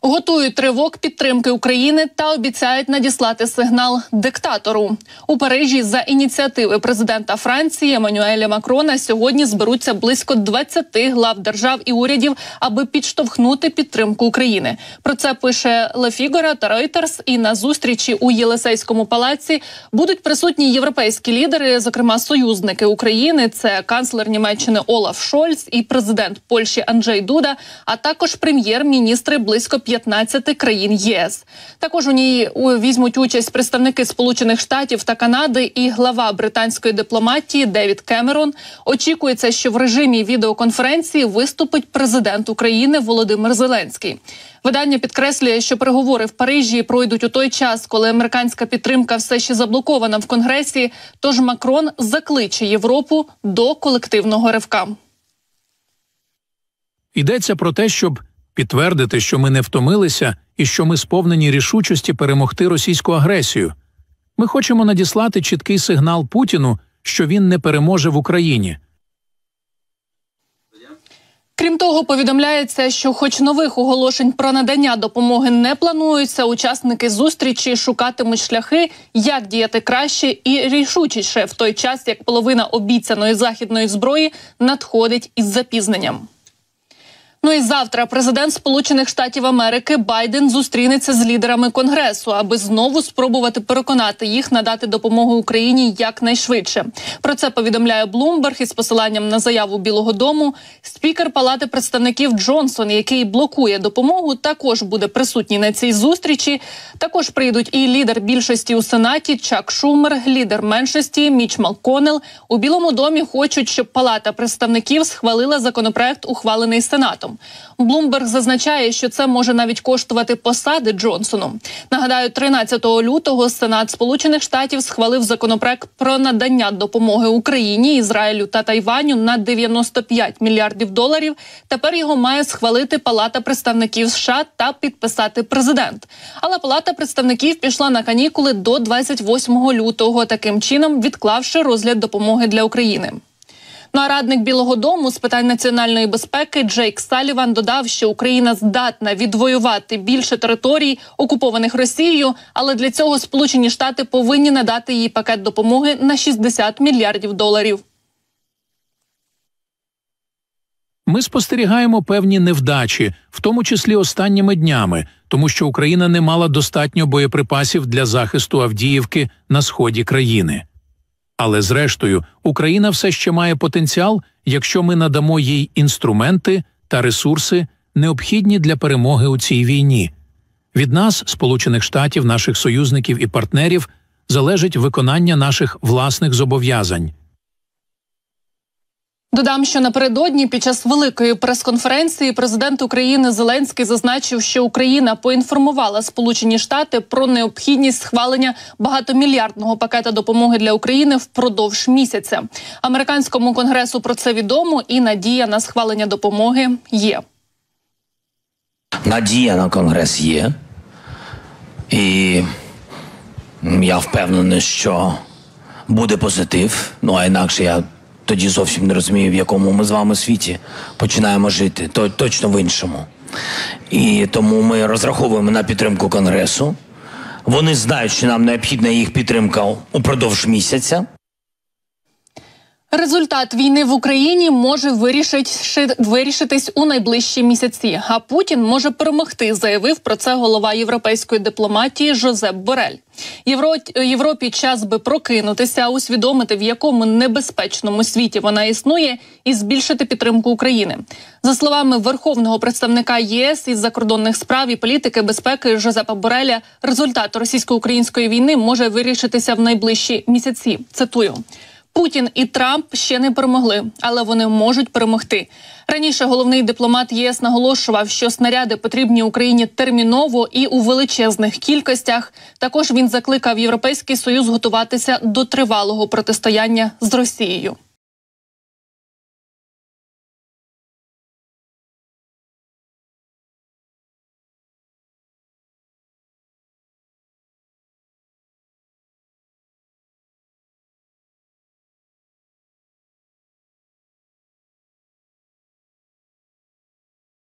Готують тривог підтримки України та обіцяють надіслати сигнал диктатору. У Парижі за ініціативи президента Франції Еммануеля Макрона сьогодні зберуться близько 20 глав держав і урядів, аби підштовхнути підтримку України. Про це пише Le Figaro та Reuters. І на зустрічі у Єлисейському палаці будуть присутні європейські лідери, зокрема союзники України. Це канцлер Німеччини Олаф Шольц і президент Польщі Анджей Дуда, а також прем'єр-міністри близько 15 країн ЄС. Також у ній візьмуть участь представники Сполучених Штатів та Канади і глава британської дипломатії Девід Кемерон. Очікується, що в режимі відеоконференції виступить президент України Володимир Зеленський. Видання підкреслює, що переговори в Парижі пройдуть у той час, коли американська підтримка все ще заблокована в Конгресі, тож Макрон закличе Європу до колективного ривка. Йдеться про те, щоб підтвердити, що ми не втомилися і що ми сповнені рішучості перемогти російську агресію. Ми хочемо надіслати чіткий сигнал Путіну, що він не переможе в Україні. Крім того, повідомляється, що хоч нових оголошень про надання допомоги не планується, учасники зустрічі шукатимуть шляхи, як діяти краще і рішучіше в той час, як половина обіцяної західної зброї надходить із запізненням. Ну і завтра президент Сполучених Штатів Америки Байден зустрінеться з лідерами Конгресу, аби знову спробувати переконати їх надати допомогу Україні якнайшвидше. Про це повідомляє Bloomberg із посиланням на заяву Білого дому. Спікер Палати представників Джонсон, який блокує допомогу, також буде присутній на цій зустрічі. Також прийдуть і лідер більшості у Сенаті Чак Шумер, лідер меншості Міч Макконнелл. У Білому домі хочуть, щоб Палата представників схвалила законопроект, ухвалений Сенатом. Bloomberg зазначає, що це може навіть коштувати посади Джонсону. Нагадаю, 13 лютого Сенат Сполучених Штатів схвалив законопроект про надання допомоги Україні, Ізраїлю та Тайваню на 95 мільярдів доларів. Тепер його має схвалити Палата представників США та підписати президент. Але Палата представників пішла на канікули до 28 лютого, таким чином відклавши розгляд допомоги для України. Ну а радник Білого дому з питань національної безпеки Джейк Салліван додав, що Україна здатна відвоювати більше територій, окупованих Росією, але для цього Сполучені Штати повинні надати їй пакет допомоги на 60 мільярдів доларів. Ми спостерігаємо певні невдачі, в тому числі останніми днями, тому що Україна не мала достатньо боєприпасів для захисту Авдіївки на сході країни. Але зрештою, Україна все ще має потенціал, якщо ми надамо їй інструменти та ресурси, необхідні для перемоги у цій війні. Від нас, Сполучених Штатів, наших союзників і партнерів, залежить виконання наших власних зобов'язань. Додам, що напередодні під час великої прес-конференції президент України Зеленський зазначив, що Україна поінформувала Сполучені Штати про необхідність схвалення багатомільярдного пакета допомоги для України впродовж місяця. Американському конгресу про це відомо і надія на схвалення допомоги є. Надія на конгрес є. І я впевнений, що буде позитив. Ну а інакше я тоді зовсім не розумію, в якому ми з вами світі починаємо жити, точно в іншому. І тому ми розраховуємо на підтримку Конгресу. Вони знають, що нам необхідна їх підтримка упродовж місяця. Результат війни в Україні може вирішитись у найближчі місяці, а Путін може перемогти, заявив про це голова європейської дипломатії Жозеп Борель. Європі час би прокинутися, усвідомити, в якому небезпечному світі вона існує, і збільшити підтримку України. За словами верховного представника ЄС із закордонних справ і політики безпеки Жозепа Бореля, результат російсько-української війни може вирішитися в найближчі місяці. Цитую. Путін і Трамп ще не перемогли, але вони можуть перемогти. Раніше головний дипломат ЄС наголошував, що снаряди потрібні Україні терміново і у величезних кількостях. Також він закликав Європейський Союз готуватися до тривалого протистояння з Росією.